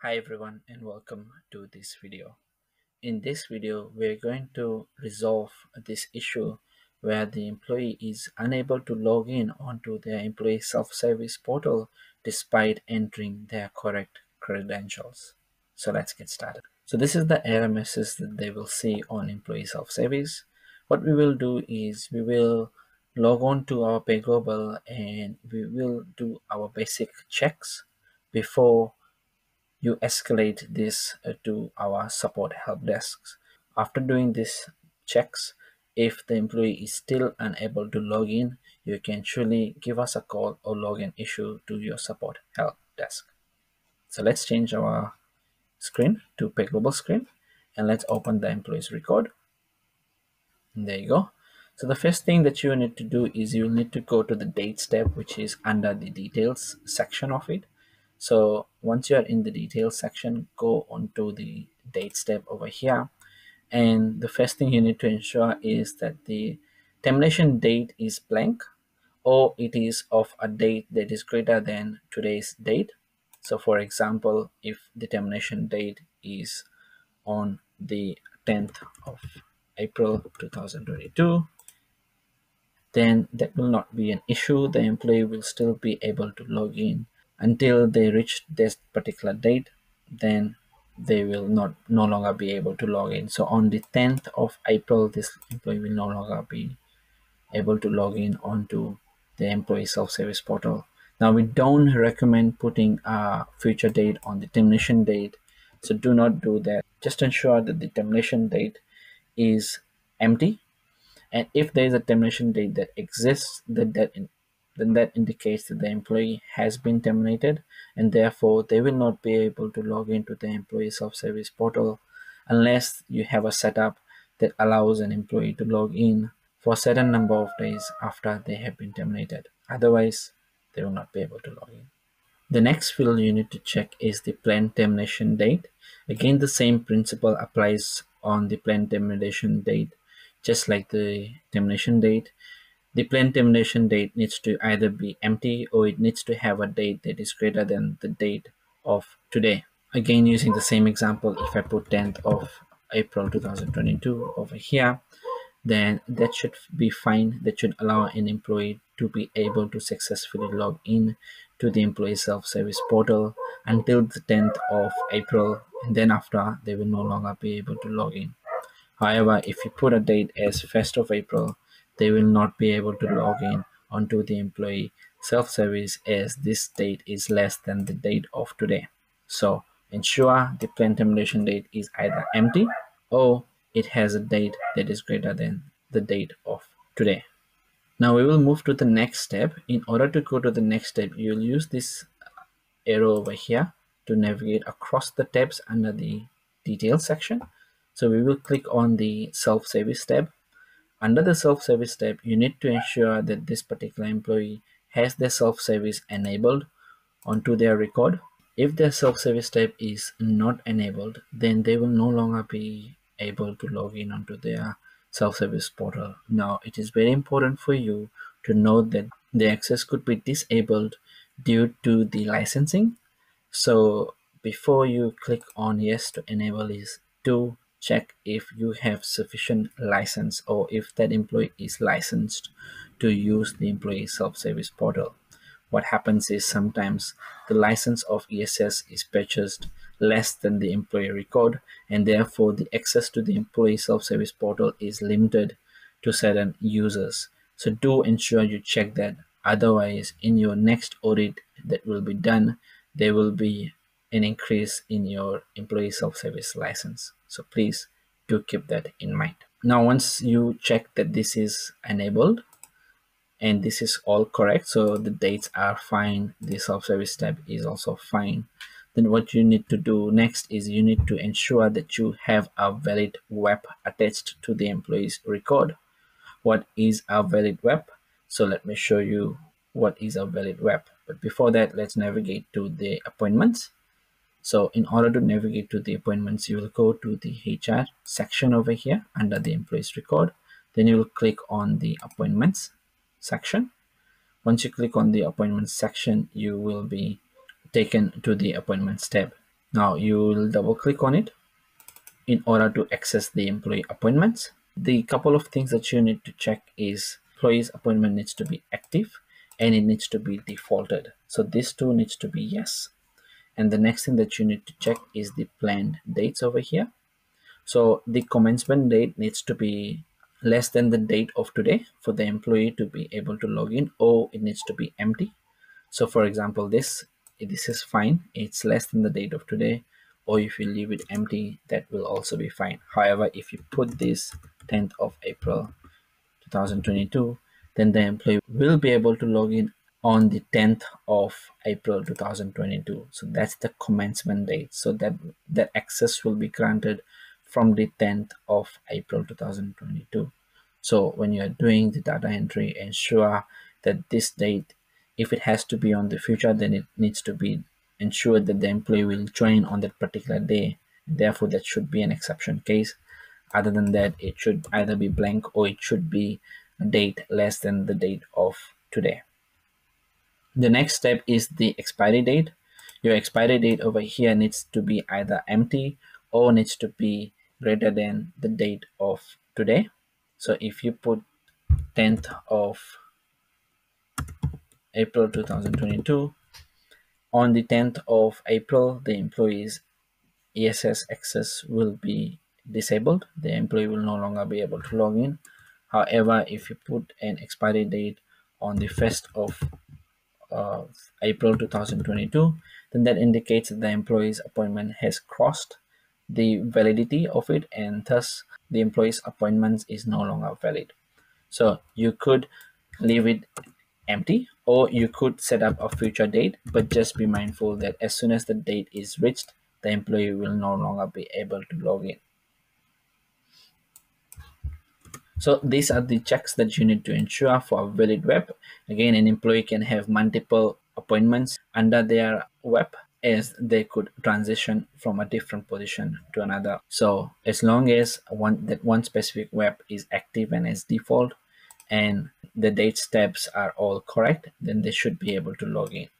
Hi everyone and welcome to this video. In this video, we're going to resolve this issue where the employee is unable to log in onto their employee self-service portal despite entering their correct credentials. So let's get started. So this is the error message that they will see on employee self-service. What we will do is we will log on to our PayGlobal and we will do our basic checks before you escalate this to our support help desks. After doing these checks, if the employee is still unable to log in, you can surely give us a call or log an issue to your support help desk. So let's change our screen to PayGlobal screen and let's open the employee's record. And there you go. So the first thing that you need to do is you'll need to go to the dates tab, which is under the details section of it. So once you are in the details section, go onto the dates tab over here. And the first thing you need to ensure is that the termination date is blank or it is of a date that is greater than today's date. So for example, if the termination date is on the 10th of April 2022, then that will not be an issue. The employee will still be able to log in until they reach this particular date. Then they will no longer be able to log in. So on the 10th of April, this employee will no longer be able to log in onto the employee self-service portal. Now we don't recommend putting a future date on the termination date, so do not do that. Just ensure that the termination date is empty, and if there is a termination date that exists, then that indicates that the employee has been terminated, and therefore they will not be able to log into the employee self-service portal unless you have a setup that allows an employee to log in for a certain number of days after they have been terminated. Otherwise, they will not be able to log in. The next field you need to check is the planned termination date. Again, the same principle applies on the planned termination date. Just like the termination date, the planned termination date needs to either be empty or it needs to have a date that is greater than the date of today. Again, using the same example, if I put 10th of April 2022 over here, then that should be fine. That should allow an employee to be able to successfully log in to the employee self-service portal until the 10th of April, and then after they will no longer be able to log in. However, if you put a date as 1st of April, they will not be able to log in onto the employee self-service as this date is less than the date of today. So ensure the planned termination date is either empty or it has a date that is greater than the date of today. Now we will move to the next step. In order to go to the next step, you'll use this arrow over here to navigate across the tabs under the details section. So we will click on the self-service tab. Under the self-service tab, you need to ensure that this particular employee has their self-service enabled onto their record. If their self-service tab is not enabled, then they will no longer be able to log in onto their self-service portal. Now, it is very important for you to note that the access could be disabled due to the licensing. So before you click on yes to enable is to check if you have sufficient license or if that employee is licensed to use the employee self-service portal. What happens is sometimes the license of ESS is purchased less than the employee record, and therefore the access to the employee self-service portal is limited to certain users. So do ensure you check that. Otherwise, in your next audit that will be done, there will be an increase in your employee self-service license. So please do keep that in mind. Now, once you check that this is enabled and this is all correct, so the dates are fine, the self-service tab is also fine, then what you need to do next is you need to ensure that you have a valid web attached to the employee's record. What is a valid web? So let me show you what is a valid web. But before that, let's navigate to the appointments. So in order to navigate to the appointments, you will go to the HR section over here under the employee's record. Then you will click on the appointments section. Once you click on the appointments section, you will be taken to the appointments tab. Now you will double click on it in order to access the employee appointments. The couple of things that you need to check is employee's appointment needs to be active and it needs to be defaulted. So this two needs to be yes. And the next thing that you need to check is the planned dates over here. So the commencement date needs to be less than the date of today for the employee to be able to log in, or it needs to be empty. So for example, this is fine, it's less than the date of today, or if you leave it empty, that will also be fine. However, if you put this 10th of April 2022, then the employee will be able to log in on the 10th of April 2022. So that's the commencement date. So that access will be granted from the 10th of April 2022. So when you are doing the data entry, ensure that this date, if it has to be on the future, then it needs to be ensured that the employee will join on that particular day. Therefore, that should be an exception case. Other than that, it should either be blank or it should be a date less than the date of today. The next step is the expiry date. Your expiry date over here needs to be either empty or needs to be greater than the date of today. So if you put 10th of April 2022, on the 10th of April, the employee's ESS access will be disabled. The employee will no longer be able to log in. However, if you put an expiry date on the 1st of April 2022, then that indicates that the employee's appointment has crossed the validity of it, and thus the employee's appointment is no longer valid. So you could leave it empty, or you could set up a future date, but just be mindful that as soon as the date is reached, the employee will no longer be able to log in. So these are the checks that you need to ensure for a valid web. Again, an employee can have multiple appointments under their web, as they could transition from a different position to another. So as long as one specific web is active and as default, and the date steps are all correct, then they should be able to log in.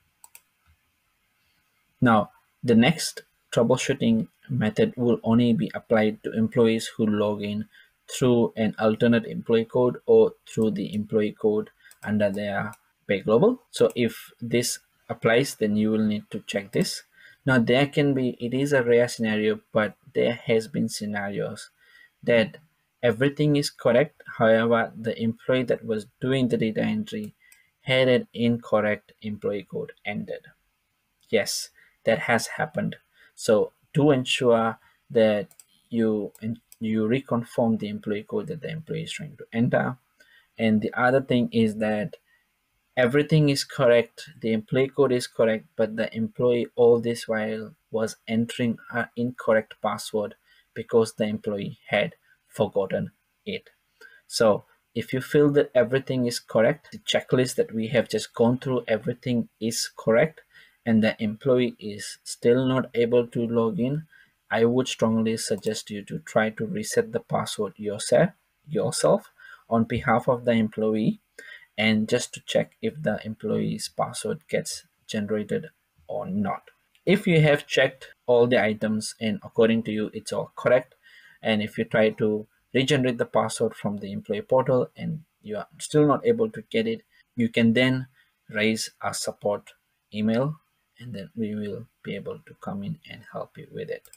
Now, the next troubleshooting method will only be applied to employees who log in through an alternate employee code or through the employee code under their PayGlobal. So if this applies, then you will need to check this. Now there can be, it is a rare scenario, but there has been scenarios that everything is correct. However, the employee that was doing the data entry had an incorrect employee code entered. Yes, that has happened. So to ensure that you reconfirm the employee code that the employee is trying to enter. And the other thing is that everything is correct, the employee code is correct, but the employee all this while was entering an incorrect password because the employee had forgotten it. So if you feel that everything is correct, the checklist that we have just gone through, everything is correct, and the employee is still not able to log in, I would strongly suggest you to try to reset the password yourself on behalf of the employee, and just to check if the employee's password gets generated or not. If you have checked all the items and according to you it's all correct, and if you try to regenerate the password from the employee portal and you are still not able to get it, you can then raise a support email, and then we will be able to come in and help you with it.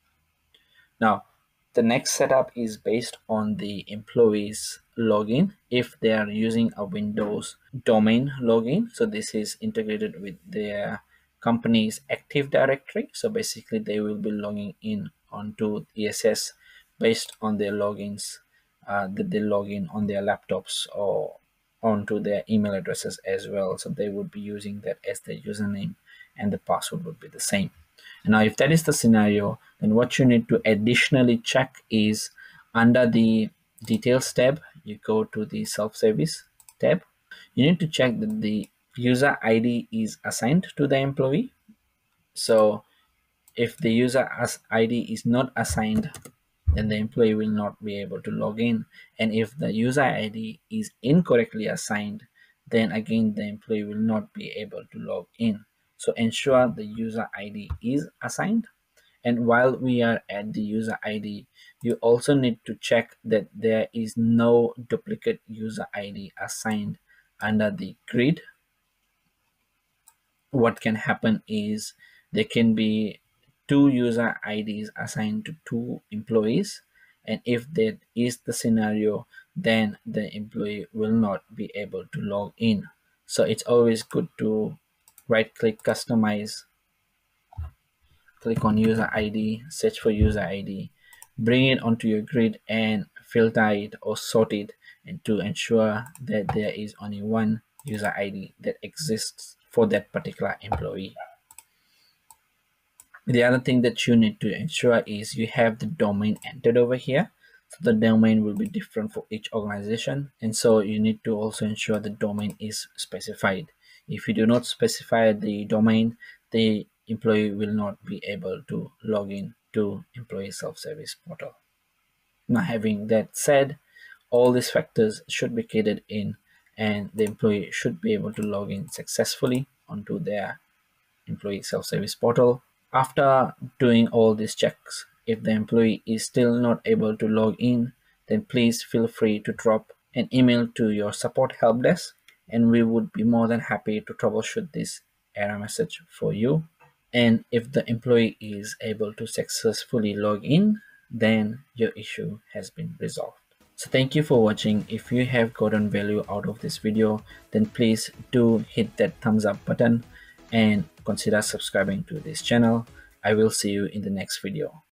Now, the next setup is based on the employee's login. If they are using a Windows domain login, so this is integrated with their company's Active Directory. So basically they will be logging in onto ESS based on their logins that they log in on their laptops or onto their email addresses as well. So they would be using that as their username, and the password would be the same. And now if that is the scenario, then what you need to additionally check is under the details tab, you go to the self-service tab. You need to check that the user ID is assigned to the employee. So if the user ID is not assigned, then the employee will not be able to log in. And if the user ID is incorrectly assigned, then again the employee will not be able to log in. So ensure the user ID is assigned. And while we are at the user ID, you also need to check that there is no duplicate user ID assigned under the grid. What can happen is there can be two user IDs assigned to two employees, and if that is the scenario, then the employee will not be able to log in. So it's always good to right click, customize, click on user ID, search for user ID, bring it onto your grid and filter it or sort it, and to ensure that there is only one user ID that exists for that particular employee. The other thing that you need to ensure is you have the domain entered over here. So the domain will be different for each organization, and so you need to also ensure the domain is specified. If you do not specify the domain, the employee will not be able to log in to employee self-service portal. Now, having that said, all these factors should be catered in, and the employee should be able to log in successfully onto their employee self-service portal. After doing all these checks, if the employee is still not able to log in, then please feel free to drop an email to your support help desk, and we would be more than happy to troubleshoot this error message for you. And if the employee is able to successfully log in, then your issue has been resolved. So thank you for watching. If you have gotten value out of this video, then please do hit that thumbs up button and consider subscribing to this channel. I will see you in the next video.